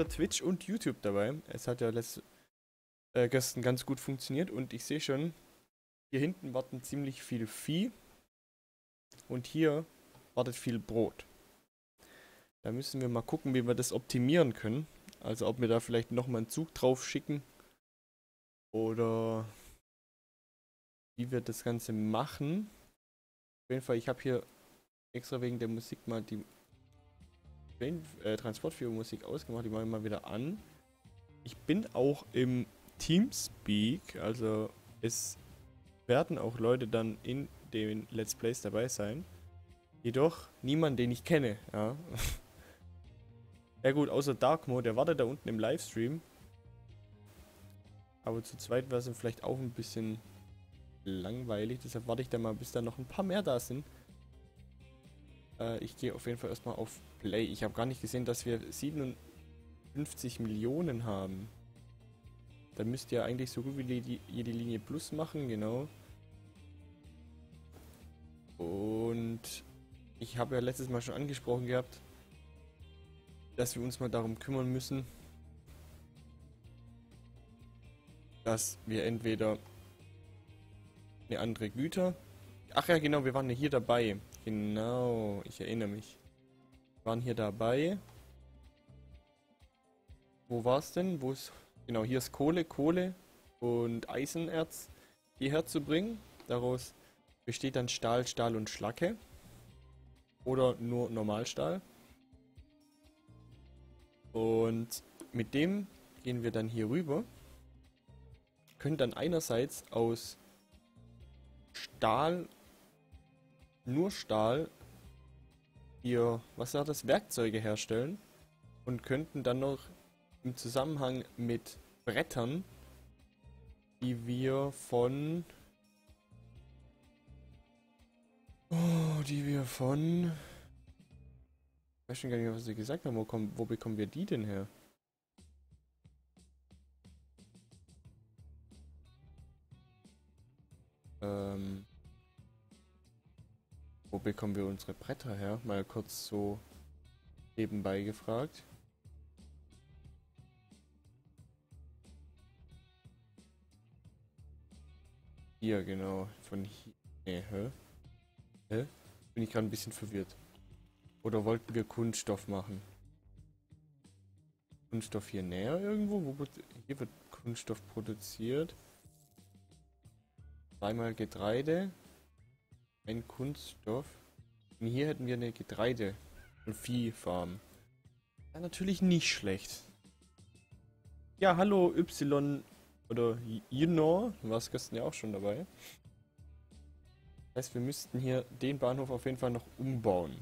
wieder Twitch und YouTube dabei. Es hat ja gestern ganz gut funktioniert und ich sehe schon, hier hinten warten ziemlich viel Vieh und hier wartet viel Brot. Da müssen wir mal gucken, wie wir das optimieren können. Also ob wir da vielleicht nochmal einen Zug drauf schicken oder wie wir das Ganze machen. Auf jeden Fall, ich habe hier extra wegen der Musik mal die Transportführermusik ausgemacht. Die mache ich mal wieder an. Ich bin auch im Teamspeak, also es werden auch Leute dann in den Let's Plays dabei sein. Jedoch niemand, den ich kenne, ja. Ja gut, außer Darkmo, der wartet da unten im Livestream. Aber zu zweit wäre es vielleicht auch ein bisschen langweilig, deshalb warte ich da mal, bis da noch ein paar mehr da sind. Ich gehe auf jeden Fall erstmal auf Play. Ich habe gar nicht gesehen, dass wir 57 Millionen haben. Da müsst ihr eigentlich so gut wie jede Linie Plus machen, genau. Und ich habe ja letztes Mal schon angesprochen gehabt, dass wir uns mal darum kümmern müssen, dass wir entweder eine andere Güter... Ach ja, genau, wir waren ja hier dabei. Genau, ich erinnere mich. Wir waren hier dabei. Wo war es denn? Wo ist... Genau, hier ist Kohle und Eisenerz hierher zu bringen. Daraus besteht dann Stahl, Stahl und Schlacke. Oder nur Normalstahl. Und mit dem gehen wir dann hier rüber. Können dann einerseits aus Stahl, nur Stahl, hier, was war das, Werkzeuge herstellen. Und könnten dann noch im Zusammenhang mit Brettern, die wir von... Ich weiß schon gar nicht mehr, was sie gesagt haben. Wo bekommen wir die denn her? Wo bekommen wir unsere Bretter her? Mal kurz so nebenbei gefragt. Hier, genau. Von hier. Nee, hä? Hä? Bin ich gerade ein bisschen verwirrt. Oder wollten wir Kunststoff machen? Kunststoff hier näher irgendwo? Hier wird Kunststoff produziert. Zweimal Getreide. Ein Kunststoff. Und hier hätten wir eine Getreide- und Viehfarm. Ja, natürlich nicht schlecht. Ja, hallo Y oder Junior. Du warst gestern ja auch schon dabei. Das heißt, wir müssten hier den Bahnhof auf jeden Fall noch umbauen.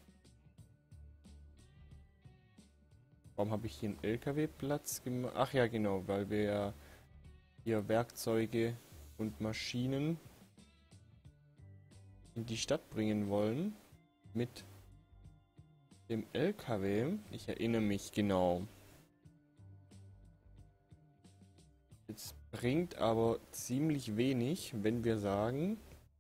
Warum habe ich hier einen LKW-Platz gemacht? Ach ja, genau, weil wir ja hier Werkzeuge und Maschinen in die Stadt bringen wollen. Mit dem LKW. Ich erinnere mich genau. Jetzt bringt aber ziemlich wenig, wenn wir sagen,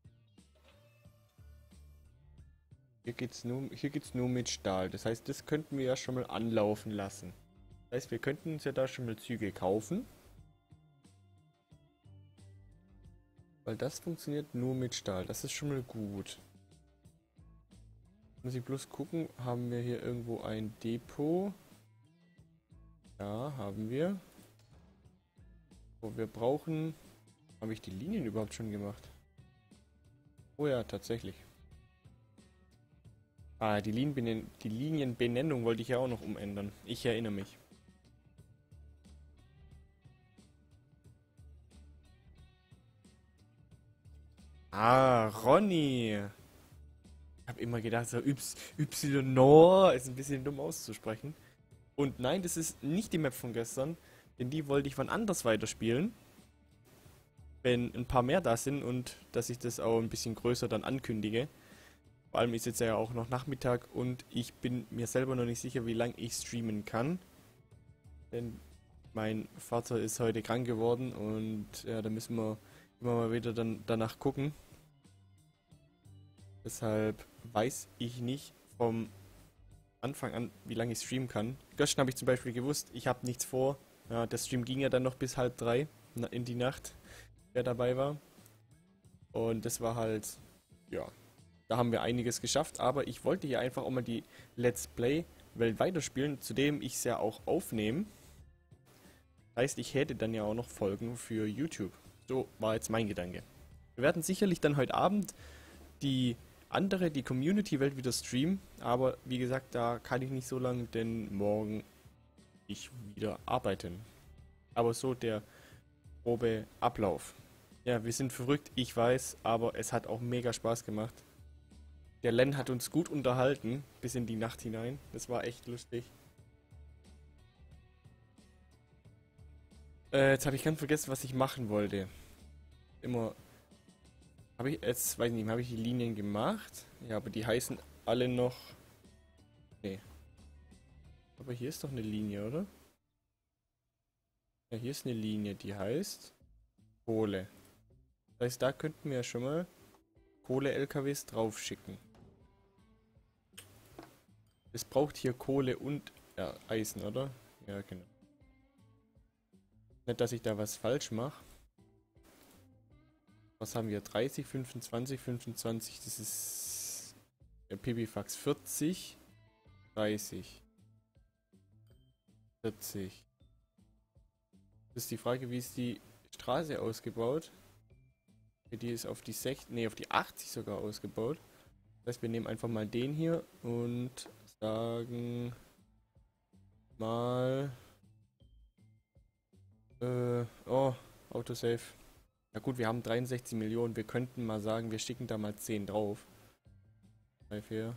hier geht's nur mit Stahl. Das heißt, das könnten wir ja schon mal anlaufen lassen. Das heißt, wir könnten uns ja da schon mal Züge kaufen. Weil das funktioniert nur mit Stahl. Das ist schon mal gut. Muss ich bloß gucken, haben wir hier irgendwo ein Depot? Ja, haben wir. Wo wir brauchen... Habe ich die Linien überhaupt schon gemacht? Oh ja, tatsächlich. Ah, die Linienbenennung wollte ich ja auch noch umändern. Ich erinnere mich. Ah, Ronny. Ich habe immer gedacht, so Y ist ein bisschen dumm auszusprechen. Und nein, das ist nicht die Map von gestern, denn die wollte ich wann anders weiterspielen. Wenn ein paar mehr da sind und dass ich das auch ein bisschen größer dann ankündige. Vor allem ist jetzt ja auch noch Nachmittag und ich bin mir selber noch nicht sicher, wie lange ich streamen kann. Denn mein Vater ist heute krank geworden und ja, da müssen wir immer mal wieder dann danach gucken. Deshalb weiß ich nicht vom Anfang an, wie lange ich streamen kann. Gestern habe ich zum Beispiel gewusst, ich habe nichts vor. Ja, der Stream ging ja dann noch bis halb drei in die Nacht, wer dabei war. Und das war halt, ja, da haben wir einiges geschafft. Aber ich wollte hier einfach auch mal die Let's Play-Welt weiterspielen, zudem ich es ja auch aufnehme. Heißt, ich hätte dann ja auch noch Folgen für YouTube. So war jetzt mein Gedanke. Wir werden sicherlich dann heute Abend die die Community-Welt wieder streamen. Aber wie gesagt, da kann ich nicht so lange, denn morgen ich wieder arbeiten. Aber so der grobe Ablauf. Ja, wir sind verrückt, ich weiß, aber es hat auch mega Spaß gemacht. Der Len hat uns gut unterhalten, bis in die Nacht hinein. Das war echt lustig. Jetzt habe ich ganz vergessen, was ich machen wollte. Immer. Habe ich, jetzt weiß ich nicht, habe ich die Linien gemacht? Ja, aber die heißen alle noch. Nee. Aber hier ist doch eine Linie, oder? Ja, hier ist eine Linie, die heißt Kohle. Das heißt, da könnten wir ja schon mal Kohle-LKWs draufschicken. Es braucht hier Kohle und ja, Eisen, oder? Ja, genau. Nicht, dass ich da was falsch mache. Was haben wir? 30, 25, 25. Das ist der Pipifax 40, 30, 40. Das ist die Frage, wie ist die Straße ausgebaut? Die ist auf die 60, nee, auf die 80 sogar ausgebaut. Das heißt, wir nehmen einfach mal den hier und sagen mal oh, Autosave. Na gut, wir haben 63 Millionen. Wir könnten mal sagen, wir schicken da mal 10 drauf. 3, 4,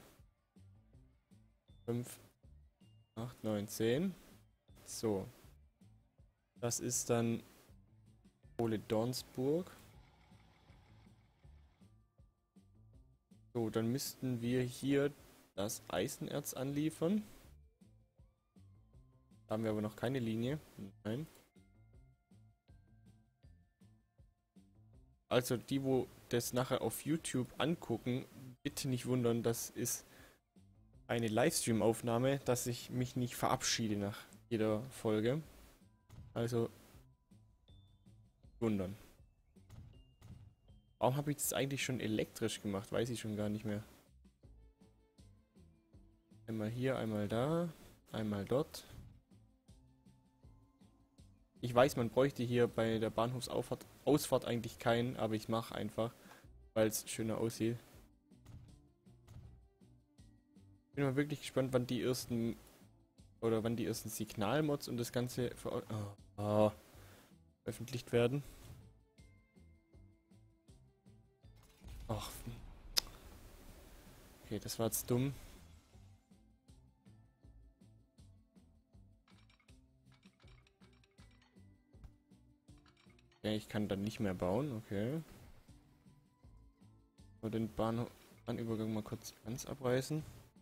5, 8, 9, 10. So. Das ist dann Kohle Dornsburg. So, dann müssten wir hier das Eisenerz anliefern. Da haben wir aber noch keine Linie. Nein. Also die, wo das nachher auf YouTube angucken, bitte nicht wundern, das ist eine Livestream-Aufnahme, dass ich mich nicht verabschiede nach jeder Folge. Also wundern. Warum habe ich das eigentlich schon elektrisch gemacht? Weiß ich schon gar nicht mehr. Einmal hier, einmal da, einmal dort. Ich weiß, man bräuchte hier bei der Bahnhofsausfahrt eigentlich keinen, aber ich mache einfach, weil es schöner aussieht. Bin mal wirklich gespannt, wann die ersten Signalmods und das Ganze veröffentlicht werden. Ach. Okay, das war jetzt dumm. Okay, ich kann dann nicht mehr bauen, okay. Nur den Bahnübergang mal kurz ganz abreißen.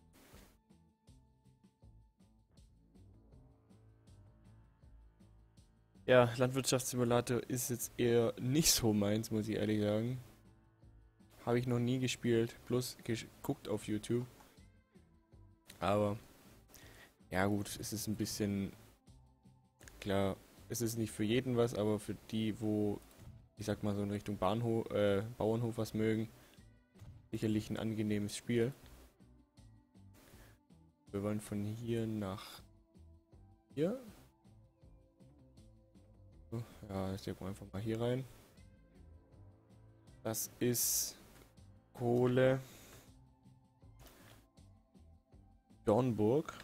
Ja, Landwirtschaftssimulator ist jetzt eher nicht so meins, muss ich ehrlich sagen. Habe ich noch nie gespielt, bloß geguckt auf YouTube. Aber, ja gut, es ist ein bisschen, klar, es ist nicht für jeden was, aber für die, wo, ich sag mal so in Richtung Bauernhof was mögen, sicherlich ein angenehmes Spiel. Wir wollen von hier nach hier. Ja, ich stecken wir einfach mal hier rein. Das ist Kohle Dornburg.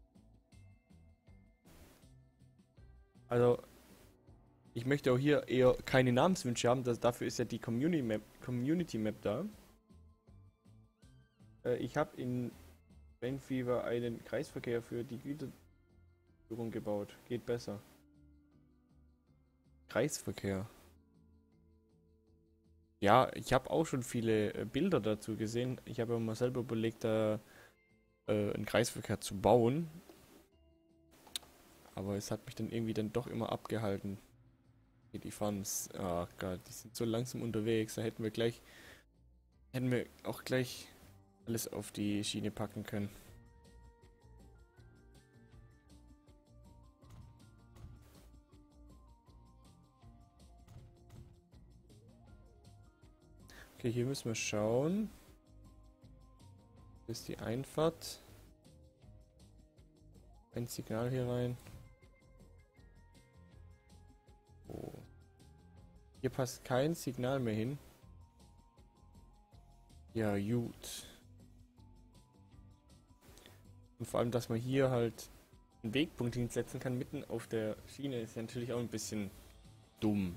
Also, ich möchte auch hier eher keine Namenswünsche haben, dafür ist ja die Community Map da. Ich habe in Rain Fever einen Kreisverkehr für die Güterführung gebaut. Geht besser. Kreisverkehr. Ja, ich habe auch schon viele Bilder dazu gesehen. Ich habe mal selber überlegt, da einen Kreisverkehr zu bauen. Aber es hat mich dann irgendwie dann doch immer abgehalten. Hier die Fans, ach Gott, die sind so langsam unterwegs. Da hätten wir auch gleich alles auf die Schiene packen können. Okay, hier müssen wir schauen. Das ist die Einfahrt. Ein Signal hier rein. Oh. Hier passt kein Signal mehr hin. Ja, gut. Und vor allem, dass man hier halt einen Wegpunkt hinsetzen kann, mitten auf der Schiene, ist ja natürlich auch ein bisschen dumm.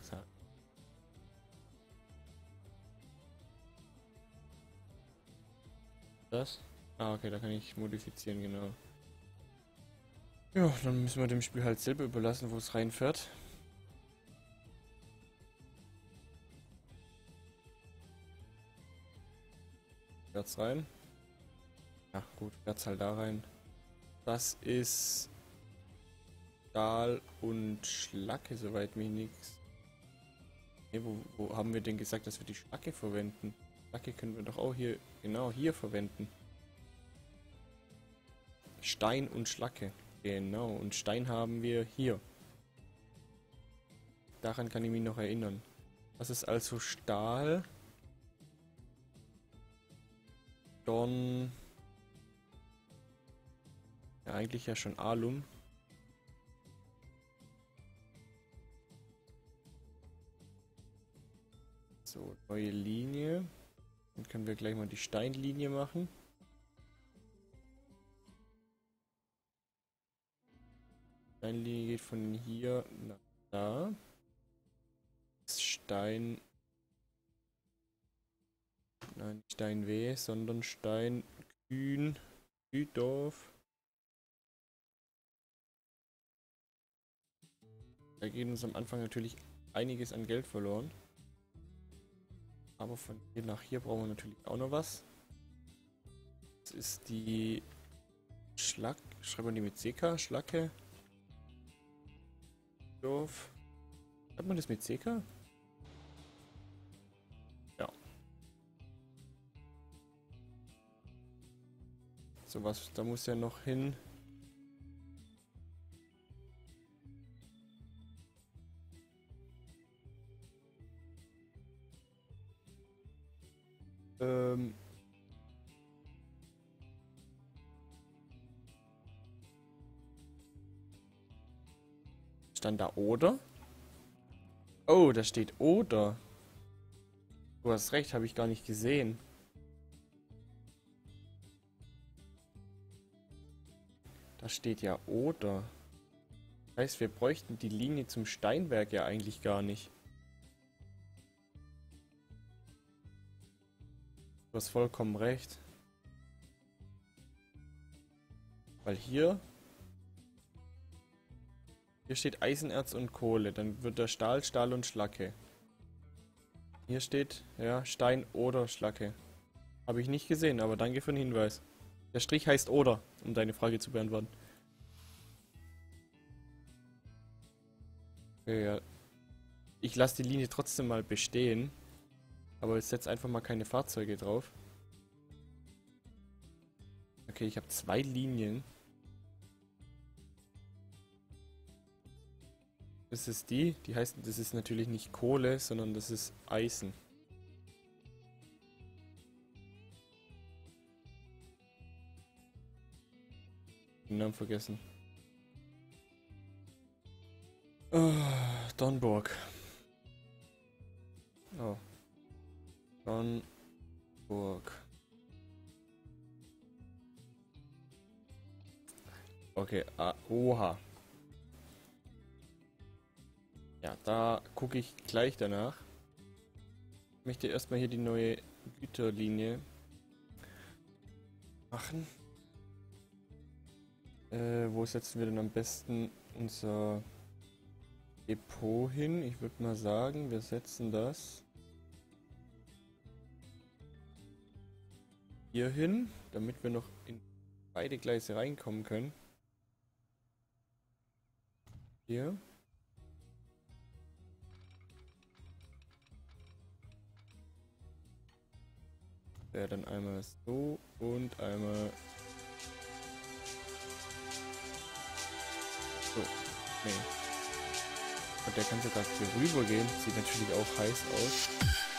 Das? Ah, okay, da kann ich modifizieren, genau. Ja, dann müssen wir dem Spiel halt selber überlassen, wo es reinfährt. Fährt's rein? Ja, gut, fährt's halt da rein. Das ist Stahl und Schlacke, soweit mir nichts. Nee, wo haben wir denn gesagt, dass wir die Schlacke verwenden? Schlacke können wir doch auch hier, genau hier verwenden. Stein und Schlacke. Genau, und Stein haben wir hier. Daran kann ich mich noch erinnern. Das ist also Stahl. Dann... Ja, eigentlich ja schon Alum. So, neue Linie. Dann können wir gleich mal die Steinlinie machen. Steinlinie geht von hier nach da. Stein... Nein, nicht Stein W, sondern Stein Kühn, Kühdorf. Da geht uns am Anfang natürlich einiges an Geld verloren. Aber von hier nach hier brauchen wir natürlich auch noch was. Das ist die Schlack. Schreibt man die mit CK? Schlacke. Dorf. Schreibt man das mit CK? Ja. So was, da muss ja noch hin. Stand da oder? Oh, da steht oder. Du hast recht, habe ich gar nicht gesehen. Da steht ja oder. Das heißt, wir bräuchten die Linie zum Steinwerk ja eigentlich gar nicht. Du hast vollkommen recht. Weil hier steht Eisenerz und Kohle. Dann wird da Stahl, Stahl und Schlacke. Hier steht, ja, Stein oder Schlacke. Habe ich nicht gesehen, aber danke für den Hinweis. Der Strich heißt oder, um deine Frage zu beantworten. Okay, ja. Ich lasse die Linie trotzdem mal bestehen. Aber ich setze einfach mal keine Fahrzeuge drauf. Okay, ich habe 2 Linien. Das ist die heißt, das ist natürlich nicht Kohle, sondern das ist Eisen. Den Namen vergessen. Dornburg. Oh. Dornburg. Okay, oha. Ja, da gucke ich gleich danach. Ich möchte erstmal hier die neue Güterlinie machen. Wo setzen wir denn am besten unser Depot hin? Ich würde mal sagen, wir setzen das hier hin, damit wir noch in beide Gleise reinkommen können. Hier. Ja, dann einmal so und einmal so. Nee. Und der kann sogar hier rüber gehen. Sieht natürlich auch heiß aus.